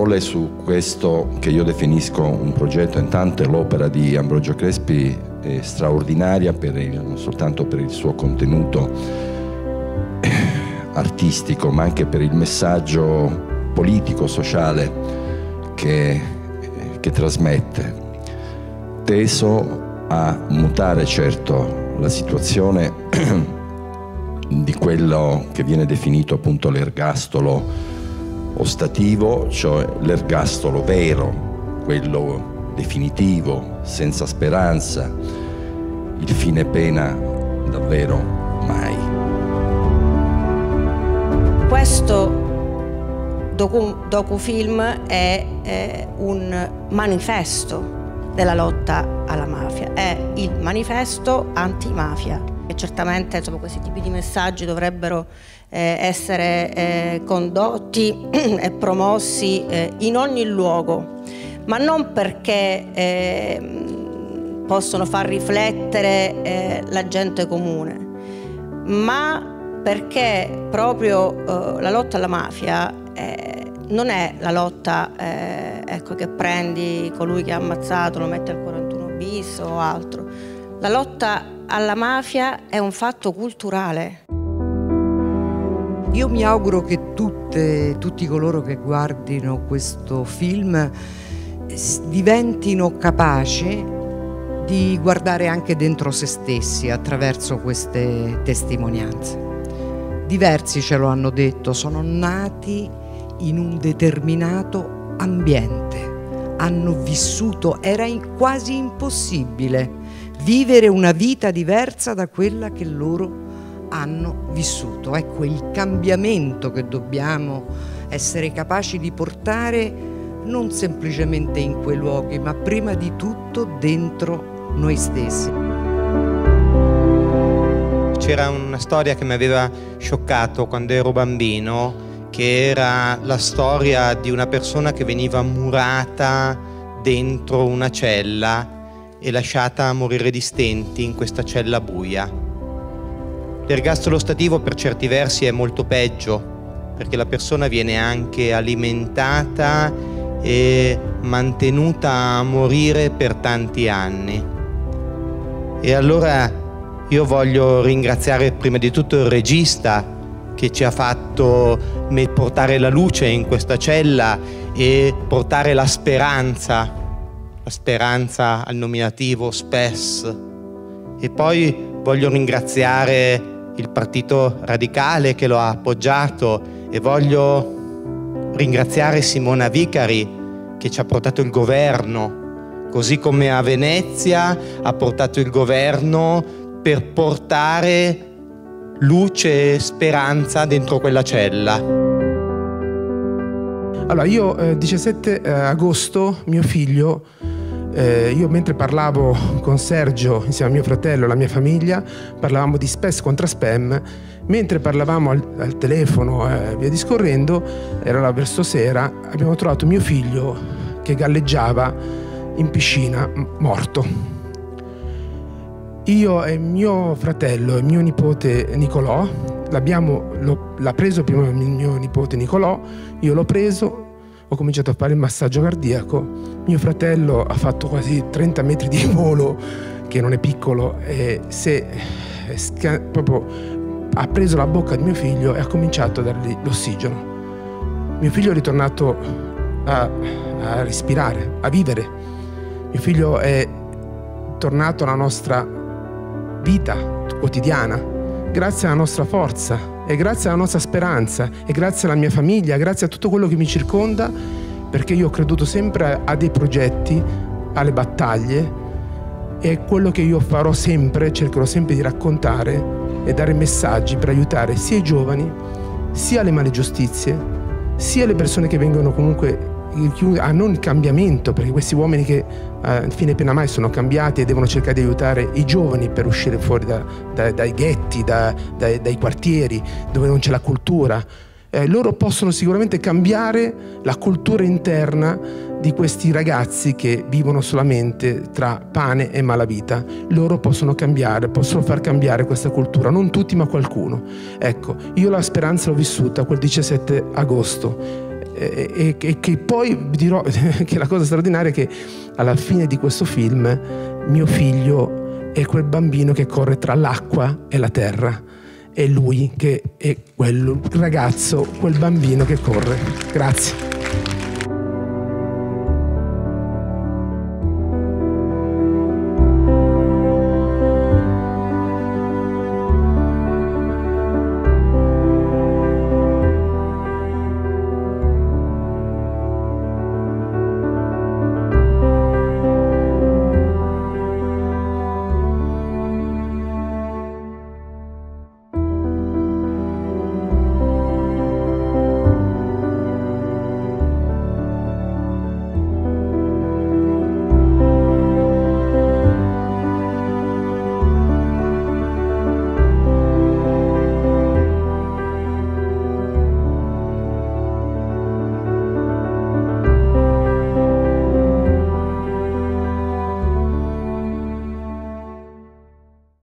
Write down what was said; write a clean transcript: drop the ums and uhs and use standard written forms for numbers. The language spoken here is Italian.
parole su questo che io definisco un progetto. Intanto l'opera di Ambrogio Crespi è straordinaria non soltanto per il suo contenuto artistico, ma anche per il messaggio politico, sociale che trasmette, teso a mutare certo la situazione di quello che viene definito appunto l'ergastolo ostativo, cioè l'ergastolo vero, quello definitivo, senza speranza, il fine pena davvero mai. Questo docufilm è un manifesto della lotta alla mafia, è il manifesto antimafia. E certamente insomma, questi tipi di messaggi dovrebbero essere condotti e promossi in ogni luogo, ma non perché possono far riflettere la gente comune, ma perché proprio la lotta alla mafia non è la lotta ecco, che prendi colui che ha ammazzato, lo metti al 41 bis o altro. La lotta alla mafia è un fatto culturale. Io mi auguro che tutti coloro che guardino questo film diventino capaci di guardare anche dentro se stessi attraverso queste testimonianze. Diversi ce lo hanno detto, sono nati in un determinato ambiente, hanno vissuto, era quasi impossibile vivere una vita diversa da quella che loro hanno vissuto. Ecco il cambiamento che dobbiamo essere capaci di portare non semplicemente in quei luoghi, ma prima di tutto dentro noi stessi. C'era una storia che mi aveva scioccato quando ero bambino, che era la storia di una persona che veniva murata dentro una cella e lasciata morire di stenti in questa cella buia. L'ergastolo ostativo per certi versi è molto peggio, perché la persona viene anche alimentata e mantenuta a morire per tanti anni. E allora io voglio ringraziare prima di tutto il regista che ci ha fatto portare la luce in questa cella e portare la speranza al nominativo SPES. E poi voglio ringraziare il Partito Radicale che lo ha appoggiato e voglio ringraziare Simona Vicari che ci ha portato il governo, così come a Venezia ha portato il governo per portare luce e speranza dentro quella cella. Allora io 17 agosto mio figlio, io mentre parlavo con Sergio insieme a mio fratello e la mia famiglia, parlavamo di SPES contra spam, mentre parlavamo al telefono via discorrendo, era verso sera, abbiamo trovato mio figlio che galleggiava in piscina morto. Io e mio fratello e mio nipote Nicolò l'ha preso prima il mio nipote Nicolò, io l'ho preso, ho cominciato a fare il massaggio cardiaco, mio fratello ha fatto quasi 30 metri di volo, che non è piccolo, e proprio ha preso la bocca di mio figlio e ha cominciato a dargli l'ossigeno. Mio figlio è ritornato a respirare, a vivere. Mio figlio è tornato alla nostra vita quotidiana, grazie alla nostra forza e grazie alla nostra speranza e grazie alla mia famiglia, grazie a tutto quello che mi circonda, perché io ho creduto sempre a dei progetti, alle battaglie, e è quello che io farò sempre, cercherò sempre di raccontare e dare messaggi per aiutare sia i giovani, sia le malegiustizie, sia le persone che vengono comunque a non il cambiamento, perché questi uomini che a fine pena mai sono cambiati e devono cercare di aiutare i giovani per uscire fuori dai ghetti, dai quartieri dove non c'è la cultura. Loro possono sicuramente cambiare la cultura interna di questi ragazzi che vivono solamente tra pane e malavita. Loro possono cambiare, possono far cambiare questa cultura, non tutti ma qualcuno. Ecco, io la speranza l'ho vissuta quel 17 agosto. e che poi vi dirò che la cosa straordinaria è che alla fine di questo film mio figlio è quel bambino che corre tra l'acqua e la terra, è lui che è quel ragazzo, quel bambino che corre. Grazie.